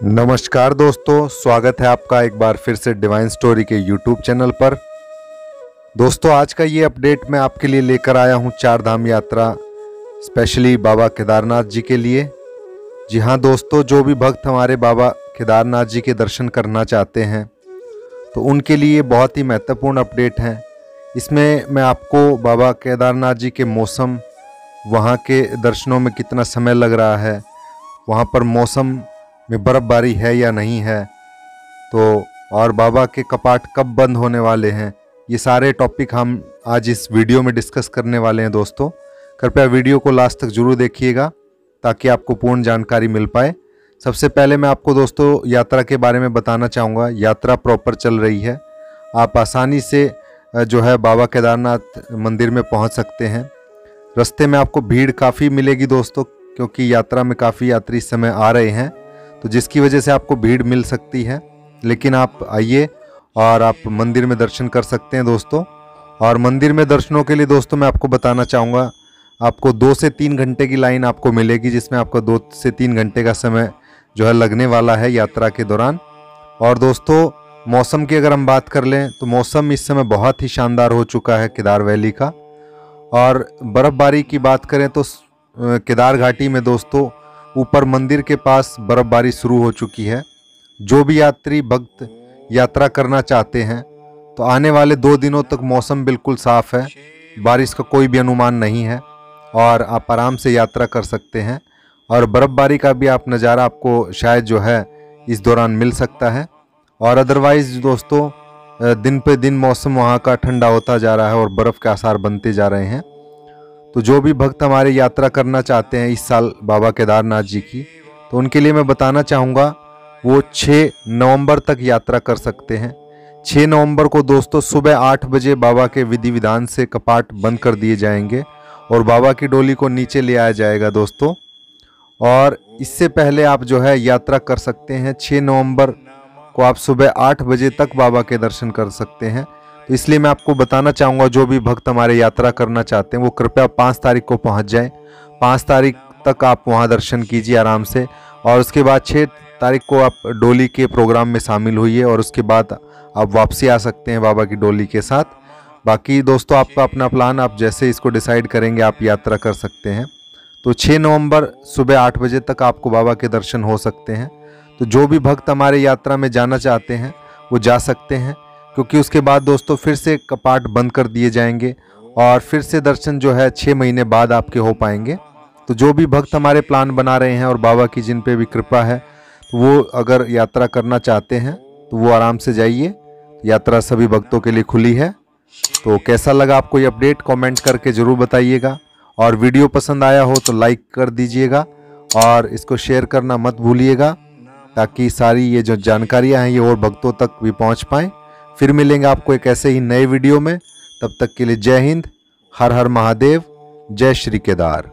नमस्कार दोस्तों, स्वागत है आपका एक बार फिर से डिवाइन स्टोरी के यूट्यूब चैनल पर। दोस्तों, आज का ये अपडेट मैं आपके लिए लेकर आया हूँ चार धाम यात्रा स्पेशली बाबा केदारनाथ जी के लिए। जी हाँ दोस्तों, जो भी भक्त हमारे बाबा केदारनाथ जी के दर्शन करना चाहते हैं तो उनके लिए बहुत ही महत्वपूर्ण अपडेट है। इसमें मैं आपको बाबा केदारनाथ जी के मौसम, वहाँ के दर्शनों में कितना समय लग रहा है, वहाँ पर मौसम में बर्फ़बारी है या नहीं है, तो और बाबा के कपाट कब बंद होने वाले हैं, ये सारे टॉपिक हम आज इस वीडियो में डिस्कस करने वाले हैं। दोस्तों, कृपया वीडियो को लास्ट तक जरूर देखिएगा ताकि आपको पूर्ण जानकारी मिल पाए। सबसे पहले मैं आपको दोस्तों यात्रा के बारे में बताना चाहूँगा। यात्रा प्रॉपर चल रही है, आप आसानी से जो है बाबा केदारनाथ मंदिर में पहुँच सकते हैं। रास्ते में आपको भीड़ काफ़ी मिलेगी दोस्तों, क्योंकि यात्रा में काफ़ी यात्री इस समय आ रहे हैं, तो जिसकी वजह से आपको भीड़ मिल सकती है। लेकिन आप आइए और आप मंदिर में दर्शन कर सकते हैं दोस्तों। और मंदिर में दर्शनों के लिए दोस्तों मैं आपको बताना चाहूँगा, आपको 2 से 3 घंटे की लाइन आपको मिलेगी, जिसमें आपका 2 से 3 घंटे का समय जो है लगने वाला है यात्रा के दौरान। और दोस्तों, मौसम की अगर हम बात कर लें तो मौसम इस समय बहुत ही शानदार हो चुका है केदार वैली का। और बर्फ़बारी की बात करें तो केदार घाटी में दोस्तों ऊपर मंदिर के पास बर्फ़बारी शुरू हो चुकी है। जो भी यात्री भक्त यात्रा करना चाहते हैं तो आने वाले 2 दिनों तक मौसम बिल्कुल साफ़ है, बारिश का कोई भी अनुमान नहीं है और आप आराम से यात्रा कर सकते हैं। और बर्फ़बारी का भी आप नज़ारा आपको शायद जो है इस दौरान मिल सकता है। और अदरवाइज़ दोस्तों, दिन पे दिन मौसम वहाँ का ठंडा होता जा रहा है और बर्फ़ के आसार बनते जा रहे हैं। तो जो भी भक्त हमारे यात्रा करना चाहते हैं इस साल बाबा केदारनाथ जी की, तो उनके लिए मैं बताना चाहूँगा वो 6 नवंबर तक यात्रा कर सकते हैं। 6 नवंबर को दोस्तों सुबह 8 बजे बाबा के विधि विधान से कपाट बंद कर दिए जाएंगे और बाबा की डोली को नीचे ले आया जाएगा दोस्तों। और इससे पहले आप जो है यात्रा कर सकते हैं। 6 नवंबर को आप सुबह 8 बजे तक बाबा के दर्शन कर सकते हैं। तो इसलिए मैं आपको बताना चाहूँगा, जो भी भक्त हमारे यात्रा करना चाहते हैं वो कृपया 5 तारीख को पहुँच जाएं। 5 तारीख तक आप वहाँ दर्शन कीजिए आराम से, और उसके बाद 6 तारीख को आप डोली के प्रोग्राम में शामिल होइए और उसके बाद आप वापसी आ सकते हैं बाबा की डोली के साथ। बाकी दोस्तों, आपका अपना प्लान, आप जैसे इसको डिसाइड करेंगे आप यात्रा कर सकते हैं। तो 6 नवंबर सुबह 8 बजे तक आपको बाबा के दर्शन हो सकते हैं। तो जो भी भक्त हमारे यात्रा में जाना चाहते हैं वो जा सकते हैं, क्योंकि उसके बाद दोस्तों फिर से कपाट बंद कर दिए जाएंगे और फिर से दर्शन जो है 6 महीने बाद आपके हो पाएंगे। तो जो भी भक्त हमारे प्लान बना रहे हैं और बाबा की जिन पे भी कृपा है, तो वो अगर यात्रा करना चाहते हैं तो वो आराम से जाइए। यात्रा सभी भक्तों के लिए खुली है। तो कैसा लगा आपको ये अपडेट, कमेंट करके ज़रूर बताइएगा। और वीडियो पसंद आया हो तो लाइक कर दीजिएगा और इसको शेयर करना मत भूलिएगा, ताकि सारी ये जो जानकारियाँ हैं ये और भक्तों तक भी पहुँच पाएँ। फिर मिलेंगे आपको एक ऐसे ही नए वीडियो में। तब तक के लिए जय हिंद, हर हर महादेव, जय श्री केदार।